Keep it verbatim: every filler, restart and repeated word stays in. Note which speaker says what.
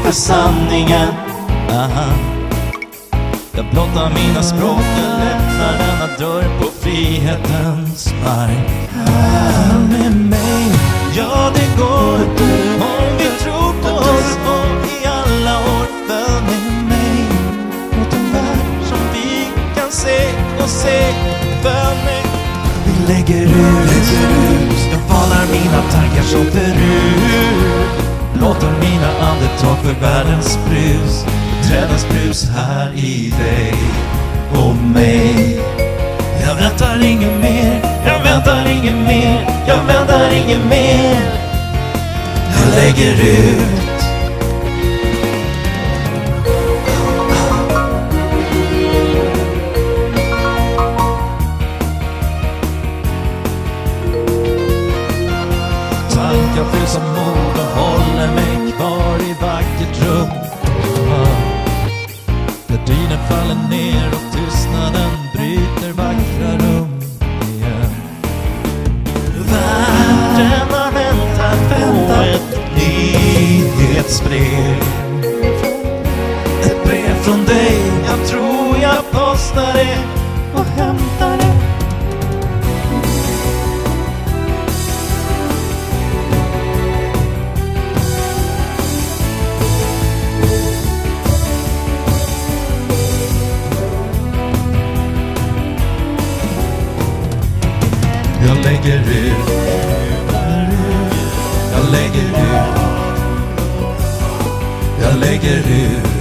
Speaker 1: för sanningen. Aha. Jag blottar mina språk, jag lämnar denna dörr på frihetens mark. Här med mig, ja det går, om vi tror på oss och i alla år. Följ med mig mot en värld som vi kan se och se. Följ mig. Vi lägger ut, jag falar mina tankar som förut. Låter mina andetag för världens brus, trädens brus här i dig och mig. Jag väntar ingen mer, jag väntar ingen mer, jag väntar ingen mer. Jag lägger ut. Tankar fylls av mod och håller mig kvar i vackert rum. Gardinen faller ner och tystnaden bryter vackra rum igen. Världen har väntat på ett nyhetsbrev. Ett brev från dig, jag tror jag postar det och hämtar det. Jag lägger ut, jag lägger ut, jag lägger ut.